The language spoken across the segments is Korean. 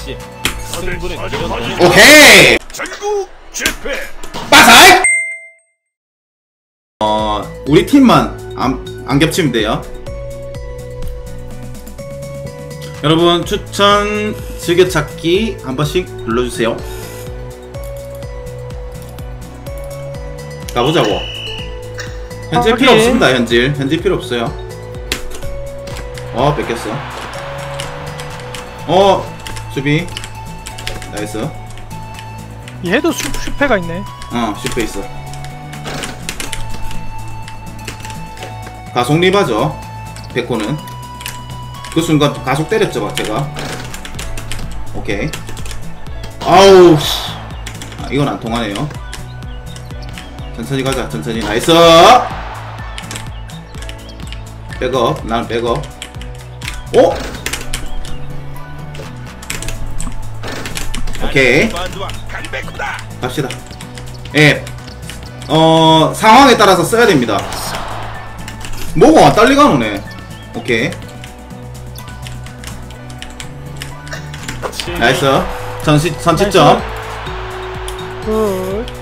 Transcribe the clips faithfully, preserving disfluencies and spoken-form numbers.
역시 승부는 이런. 오케이. 전국 실패. 빠삭. 어 우리 팀만 안, 안 겹치면 돼요. 여러분 추천 즐겨찾기 한 번씩 눌러주세요. 가보자고. 현질 아, 필요 오케이. 없습니다. 현질 현질 필요 없어요. 어 뺏겼어. 어 수비 나이스. 얘도 슈, 슈페가 있네. 어 슈페 있어. 가속 리바죠 백호는. 그 순간 가속 때렸죠 막 제가. 오케이. 아우 씨. 아, 이건 안 통하네요. 천천히 가자. 천천히. 나이스. 백업. 나는 백업. 오? 오케이. 갑시다. 예. 어 상황에 따라서 써야 됩니다. 뭐가 딸리가 노네. 오케이. 나이스. 선시, 선취점. 굿.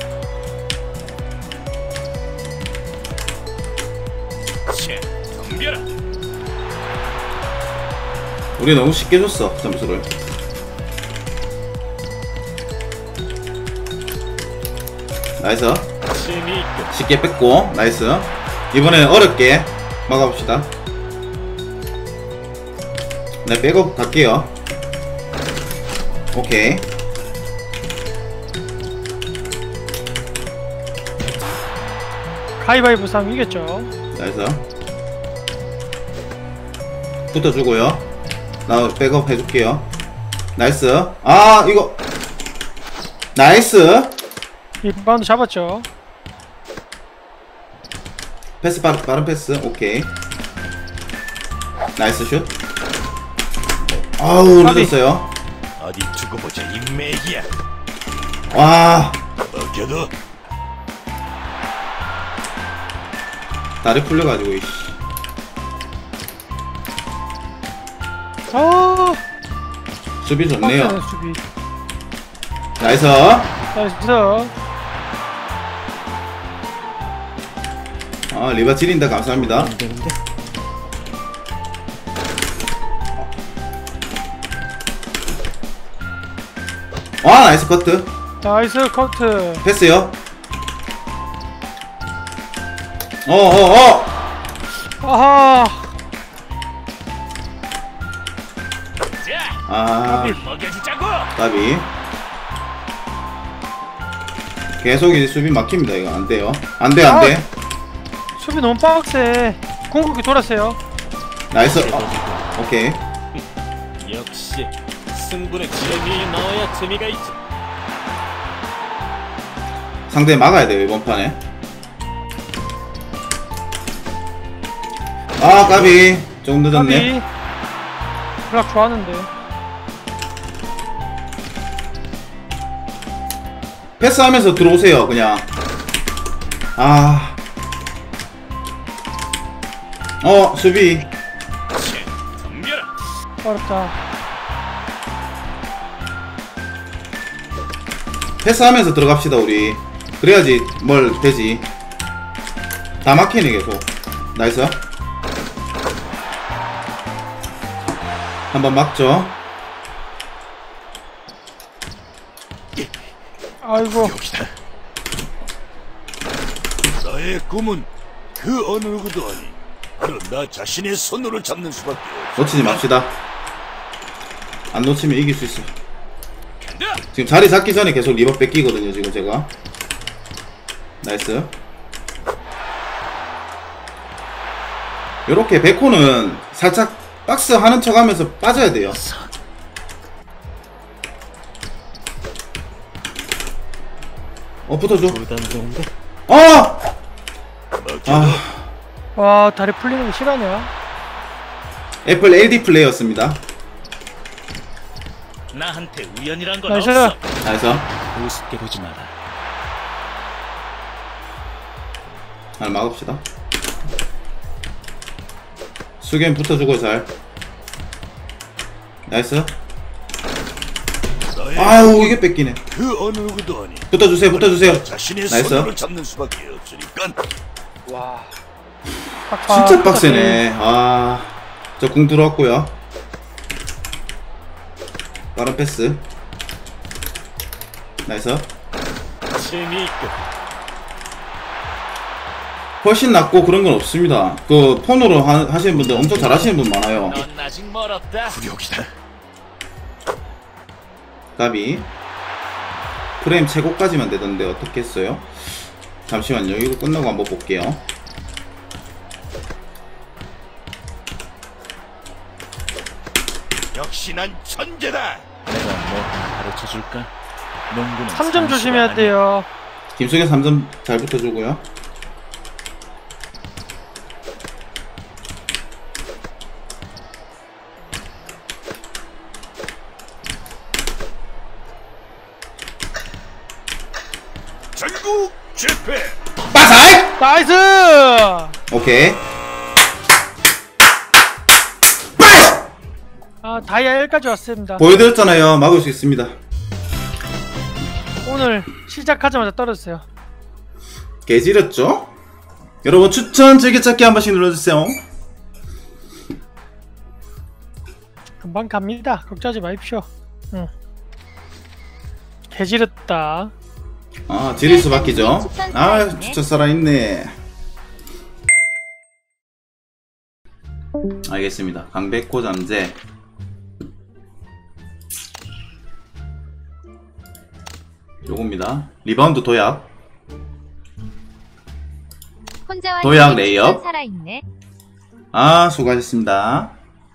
우리 너무 쉽게 줬어 점수를. 나이스. 쉽게 뺐고. 나이스. 이번엔 어렵게 막아봅시다. 네 백업 갈게요. 오케이. 가위바위보 싸움 이겼죠. 나이스. 붙어주고요. 나 백업 해줄게요. 나이스. 아 이거 나이스. 리바운드 잡았죠. 패스 빠른, 빠른 패스. 오케이. 나이스 슛. 아우 늦었어요. 어디 두고 보자 인맥이야. 와 먹여도 다리 풀려가지고 이씨. 아, 수비 좋네요. 빡세네, 수비. 나이스. 나이스. 아 리바 지린다. 감사합니다. 와 나이스 커트. 나이스 커트. 패스요. 어어어. 아하. 아 먹여주자고. 까비. 계속 이제 수비 막힙니다. 이거 안 돼요. 안 돼, 안 돼. 수비 너무 빡세. 공격이 돌았어요. 나이스. 어, 오케이. 역시 승부는 재미에 나와야 재미가 있지. 상대 막아야 돼요, 이번 판에. 아, 까비. 조금 늦었네. 까비. 블락 좋았는데. 패스하면서 들어오세요, 그냥. 아. 어, 수비. 어렵다. 패스하면서 들어갑시다, 우리. 그래야지 뭘 되지. 다 막히네, 계속. 나이스. 한번 막죠. 아이고. 나의 꿈은 그 어느 누구도 아니 바로 나 자신의 손으로 잡는 수밖에 없어. 놓치지 맙시다. 안 놓치면 이길 수 있어. 지금 자리 잡기 전에 계속 리버 뺏기거든요, 지금 제가. 나이스. 요렇게 백호는 살짝 박스 하는 척 하면서 빠져야 돼요. 어, 붙어줘. 부담스러운데? 어! 아, 와, 다리 풀리는 게 실화냐? 애플 엘디 플레이였습니다. 나한테 우연이란 건 나이스. 없어. 나이스. 우습게 보지 마라. 잘 막읍시다. 수겐 붙어주고 잘. 나이스. 아우 이게 뺏기네. 그 어느 누구도 아니. 붙어주세요 붙어주세요. 자신의 나이스. 손으로 잡는 수밖에 없으니까. 와. 진짜 빡세네. 아, 저 궁 들어왔고요. 빠른 패스. 나이스. 재미있고 훨씬 낫고 그런 건 없습니다. 그 폰으로 하, 하시는 분들 엄청 잘하시는 분 많아요. 넌 아직 멀었다. 굴욕이다. 까비. 프레임 최고까지만 되던데 어떻게 했어요? 잠시만요. 이거 끝나고 한번 볼게요. 역시 난 천재다. 내가 뭐 가르쳐줄까? 농구는 삼 점 선수가 조심해야 아니야. 돼요. 김승현 삼 점 잘 붙어주고요. 전국 실패. 빠사이! 나이스! 오케이. 아, 다이아 일까지 왔습니다. 보여드렸잖아요. 막을 수 있습니다. 오늘 시작하자마자 떨어졌어요. 개지렸죠? 여러분 추천 즐겨찾기 한 번씩 눌러주세요. 금방 갑니다. 걱정하지 마십시오. 응. 개지렸다. 아, 지릴 수밖이죠. 아, 추천 살아있네. 알겠습니다. 강백호 잠재. 요겁니다. 리바운드 도약. 도약 레이업. 살아있네. 아, 수고하셨습니다.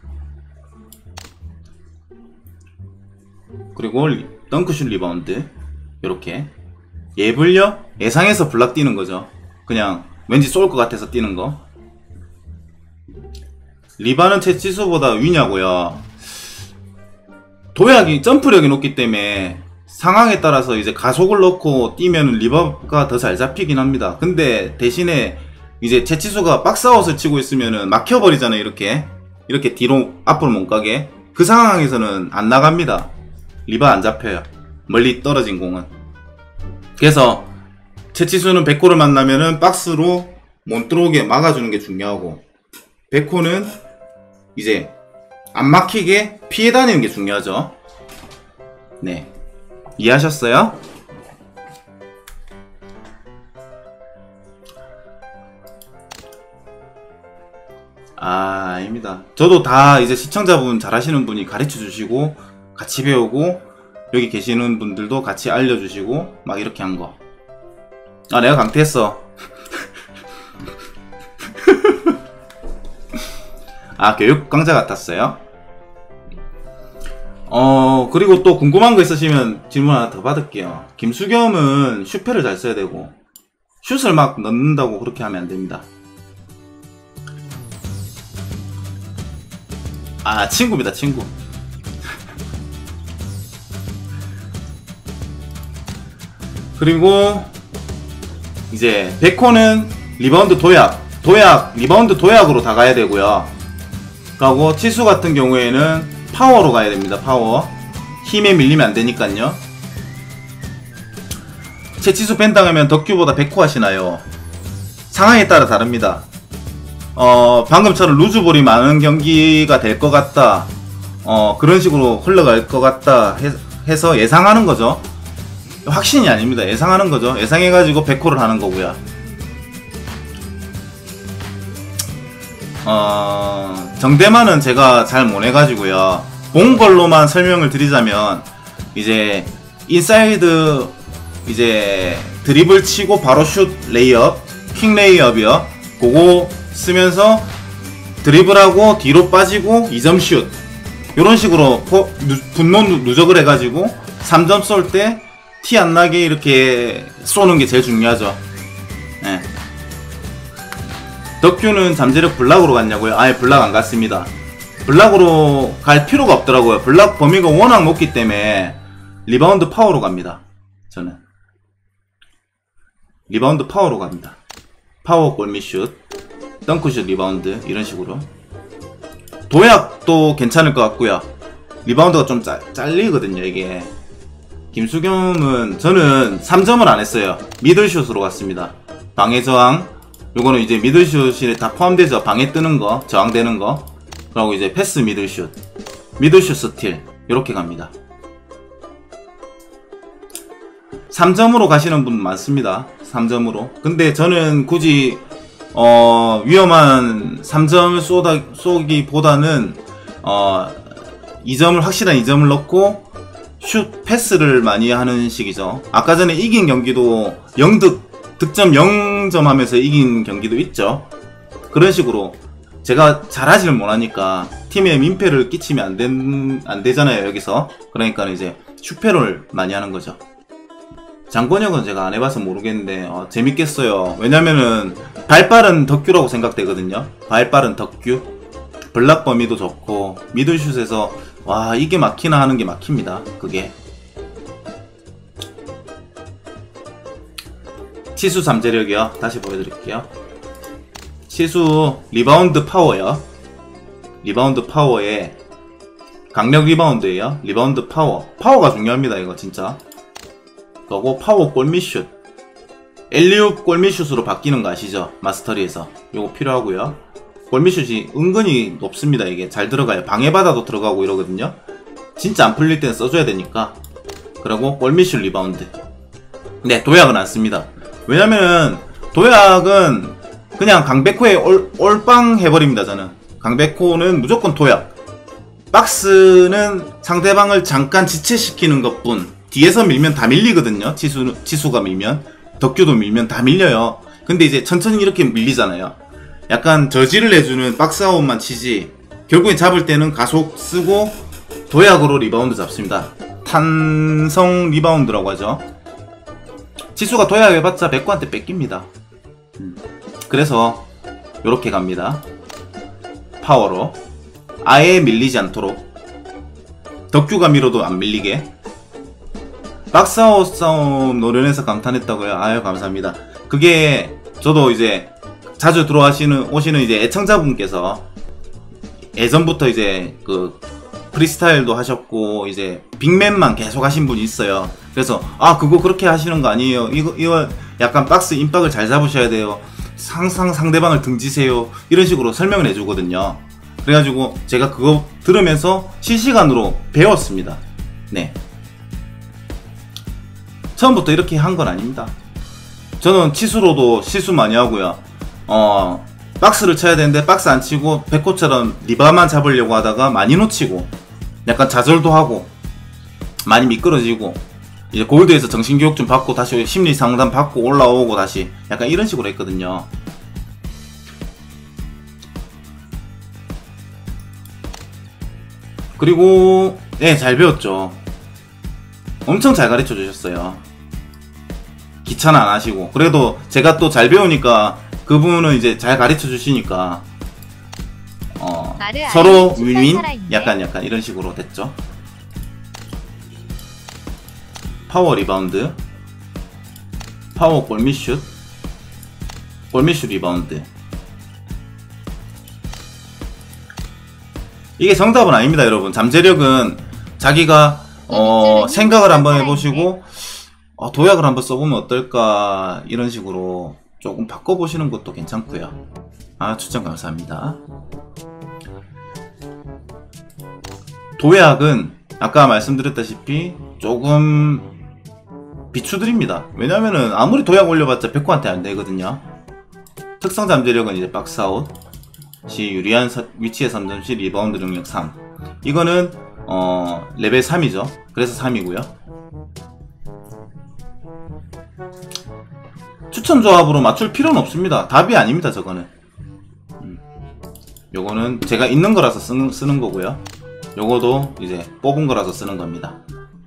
그리고 리, 덩크슛 리바운드. 요렇게. 예불려? 예상해서 블락 뛰는 거죠. 그냥 왠지 쏠 것 같아서 뛰는 거. 리바는 채치수보다 위냐고요. 도약이 점프력이 높기 때문에 상황에 따라서 이제 가속을 넣고 뛰면 리바가 더 잘 잡히긴 합니다. 근데 대신에 이제 채치수가 박스아웃을 치고 있으면은 막혀버리잖아요. 이렇게 이렇게 뒤로 앞으로 못 가게. 그 상황에서는 안 나갑니다. 리바 안 잡혀요. 멀리 떨어진 공은. 그래서 채치수는 백호를 만나면은 박스로 못 들어오게 막아주는 게 중요하고, 백호는 이제 안 막히게 피해 다니는 게 중요하죠. 네, 이해하셨어요? 아, 아닙니다. 저도 다 이제 시청자분 잘하시는 분이 가르쳐 주시고 같이 배우고, 여기 계시는 분들도 같이 알려주시고 막 이렇게 한 거. 아, 내가 강퇴했어. 아, 교육 강좌 같았어요? 어, 그리고 또 궁금한 거 있으시면 질문 하나 더 받을게요. 김수겸은 슈페를 잘 써야 되고, 슛을 막 넣는다고 그렇게 하면 안 됩니다. 아, 친구입니다, 친구. 그리고 이제 백호는 리바운드 도약, 도약, 리바운드 도약으로 다 가야 되고요. 그리고 치수 같은 경우에는 파워로 가야 됩니다. 파워. 힘에 밀리면 안 되니까요. 채치수 벤당하면 덕규보다 백호 하시나요? 상황에 따라 다릅니다. 어, 방금처럼 루즈볼이 많은 경기가 될 것 같다, 어, 그런 식으로 흘러갈 것 같다 해, 해서 예상하는 거죠. 확신이 아닙니다. 예상하는 거죠. 예상해가지고 백호를 하는 거고요. 어, 정대만은 제가 잘 못해가지고요. 본 걸로만 설명을 드리자면, 이제 인사이드 이제 드리블 치고 바로 슛 레이업, 퀵 레이업이요. 그거 쓰면서 드리블하고 뒤로 빠지고 이 점 슛, 요런 식으로 포, 누, 분노 누적을 해가지고 삼 점 쏠 때 티 안 나게 이렇게 쏘는 게 제일 중요하죠. 예. 덕규는 잠재력 블락으로 갔냐고요? 아예 블락 안 갔습니다. 블락으로 갈 필요가 없더라고요. 블락 범위가 워낙 높기 때문에 리바운드 파워로 갑니다. 저는 리바운드 파워로 갑니다. 파워 골밑슛, 덩크슛 리바운드, 이런 식으로. 도약도 괜찮을 것 같고요. 리바운드가 좀 짤, 잘리거든요 이게. 김수겸은 저는 삼 점을 안 했어요. 미들슛으로 갔습니다. 방해 저항. 요거는 이제 미들슛이 다 포함되죠. 방해 뜨는 거, 저항되는 거. 그리고 이제 패스 미들슛, 미들슛 스틸. 요렇게 갑니다. 삼 점으로 가시는 분 많습니다. 삼 점으로. 근데 저는 굳이 어, 위험한 삼 점을 쏘다, 쏘기보다는 어, 이 점을 확실한 이 점을 넣고 슛 패스를 많이 하는 식이죠. 아까 전에 이긴 경기도 영 득, 득점 영 점 하면서 이긴 경기도 있죠. 그런 식으로 제가 잘하지를 못하니까 팀에 민폐를 끼치면 안, 된, 안 되잖아요, 여기서. 그러니까 이제 슈페를 많이 하는 거죠. 장권혁은 제가 안 해봐서 모르겠는데 어, 재밌겠어요. 왜냐면은 발빠른 덕규라고 생각되거든요. 발빠른 덕규. 블락 범위도 좋고 미들슛에서 와 이게 막히나 하는 게 막힙니다. 그게 치수 잠재력이요. 다시 보여드릴게요. 치수 리바운드 파워요. 리바운드 파워에 강력 리바운드예요. 리바운드 파워. 파워가 중요합니다. 이거 진짜. 그리고 파워 골밑슛. 엘리웁 골밑슛으로 바뀌는 거 아시죠? 마스터리에서. 요거 필요하고요. 골밑슛이 은근히 높습니다. 이게 잘 들어가요. 방해받아도 들어가고 이러거든요. 진짜 안 풀릴 때는 써줘야 되니까. 그리고 골밑슛 리바운드. 네, 도약은 안 씁니다. 왜냐면은 도약은 그냥 강백호에 올, 올빵 해버립니다. 저는 강백호는 무조건 도약. 박스는 상대방을 잠깐 지체시키는 것뿐. 뒤에서 밀면 다 밀리거든요. 치수, 치수가 밀면 덕규도 밀면 다 밀려요. 근데 이제 천천히 이렇게 밀리잖아요. 약간 저지를 해주는 박스아웃만 치지 결국에 잡을 때는 가속 쓰고 도약으로 리바운드 잡습니다. 탄성 리바운드라고 하죠. 치수가 도약해봤자 백구한테 뺏깁니다. 그래서 요렇게 갑니다. 파워로 아예 밀리지 않도록. 덕규가 밀어도 안 밀리게. 박스아웃 싸움 노련해서 감탄했다고요? 아유 감사합니다. 그게 저도 이제 자주 들어와시는 오시는 이제 애청자분께서 예전부터 이제 그 프리스타일도 하셨고 이제 빅맨만 계속 하신 분이 있어요. 그래서 아 그거 그렇게 하시는 거 아니에요. 이거 이거 약간 박스 임박을 잘 잡으셔야 돼요. 항상 상대방을 등지세요. 이런 식으로 설명을 해주거든요. 그래가지고 제가 그거 들으면서 실시간으로 배웠습니다. 네. 처음부터 이렇게 한 건 아닙니다. 저는 치수로도 실수 많이 하고요. 어, 박스를 쳐야 되는데 박스 안 치고 백호처럼 리바만 잡으려고 하다가 많이 놓치고 약간 좌절도 하고 많이 미끄러지고 이제 골드에서 정신교육 좀 받고 다시 심리 상담 받고 올라오고 다시 약간 이런 식으로 했거든요. 그리고 네, 잘 배웠죠. 엄청 잘 가르쳐 주셨어요. 귀찮아 안 하시고. 그래도 제가 또 잘 배우니까 그분은 이제 잘 가르쳐 주시니까 어, 서로 윈윈? 약간 약간 이런 식으로 됐죠. 파워 리바운드, 파워 골밑슛, 골밑슛 리바운드. 이게 정답은 아닙니다 여러분. 잠재력은 자기가 어, 생각을 한번 해보시고 어, 도약을 한번 써보면 어떨까 이런 식으로 조금 바꿔보시는 것도 괜찮고요. 아 추천 감사합니다. 도약은 아까 말씀드렸다시피 조금 비추드립니다. 왜냐면은 아무리 도약 올려봤자 백호한테 안 되거든요. 특성 잠재력은 이제 박스아웃 시 유리한 사, 위치의 삼 점 시 리바운드 능력 삼. 이거는 어, 레벨 삼이죠. 그래서 삼이고요. 추천 조합으로 맞출 필요는 없습니다. 답이 아닙니다 저거는. 음. 요거는 제가 있는 거라서 쓰는, 쓰는 거고요. 요거도 이제 뽑은 거라서 쓰는 겁니다.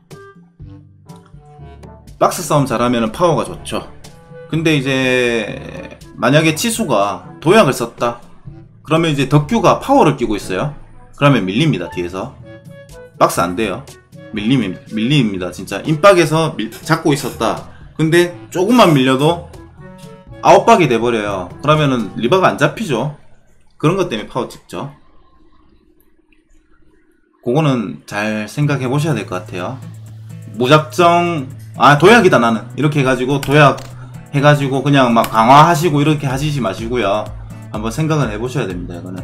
박스 싸움 잘하면 파워가 좋죠. 근데 이제 만약에 치수가 도약을 썼다 그러면 이제 덕규가 파워를 끼고 있어요. 그러면 밀립니다. 뒤에서 박스 안 돼요. 밀림, 밀립니다. 진짜 임박에서 밀, 잡고 있었다. 근데 조금만 밀려도 아웃박이 돼버려요. 그러면은 리바가 안 잡히죠. 그런 것 때문에 파워 찍죠. 그거는 잘 생각해 보셔야 될 것 같아요. 무작정 아 도약이다 나는 이렇게 해가지고 도약 해가지고 그냥 막 강화하시고 이렇게 하시지 마시고요. 한번 생각을 해보셔야 됩니다. 이거는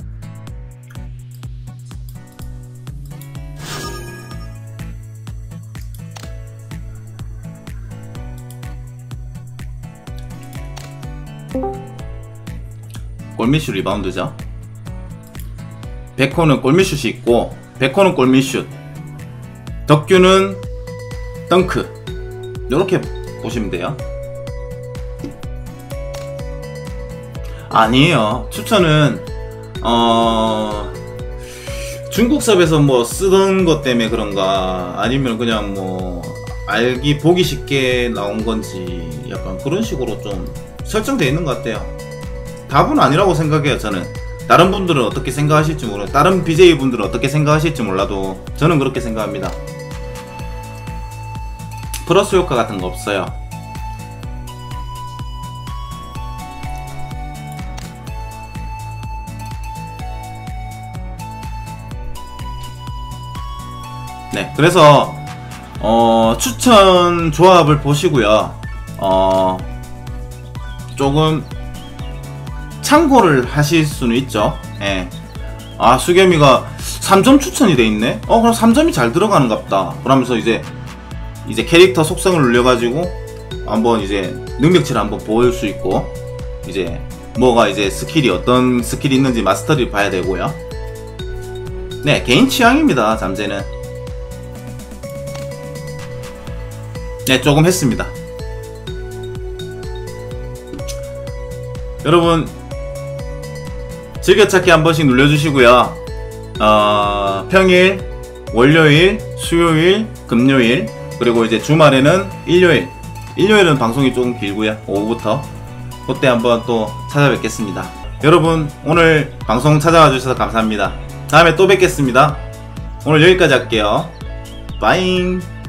골밑슛 리바운드죠. 백호는 골밑슛이 있고 백호는 골밑슛, 덕규는 덩크, 요렇게 보시면 돼요. 아니에요. 추천은 어 중국 섭에서 뭐 쓰던 것 때문에 그런가 아니면 그냥 뭐 알기 보기 쉽게 나온 건지 약간 그런 식으로 좀 설정되어 있는 것 같아요. 답은 아니라고 생각해요. 저는 다른 분들은 어떻게 생각하실지 모르 다른 비제이 분들은 어떻게 생각하실지 몰라도 저는 그렇게 생각합니다. 플러스 효과 같은 거 없어요. 네, 그래서 어, 추천 조합을 보시고요. 어, 조금 참고를 하실 수는 있죠. 예. 아, 수겸이가 삼 점 추천이 돼 있네. 어, 그럼 삼 점이 잘 들어가는갑다. 그러면서 이제 이제 캐릭터 속성을 눌려가지고 한번 이제 능력치를 한번 보일 수 있고 이제 뭐가 이제 스킬이 어떤 스킬이 있는지 마스터를 봐야 되고요. 네, 개인 취향입니다. 잠재는. 네, 조금 했습니다. 여러분 즐겨찾기 한 번씩 눌러주시고요. 어, 평일, 월요일, 수요일, 금요일, 그리고 이제 주말에는 일요일. 일요일은 방송이 조금 길고요. 오후부터 그때 한번 또 찾아뵙겠습니다. 여러분 오늘 방송 찾아와 주셔서 감사합니다. 다음에 또 뵙겠습니다. 오늘 여기까지 할게요. 빠잉.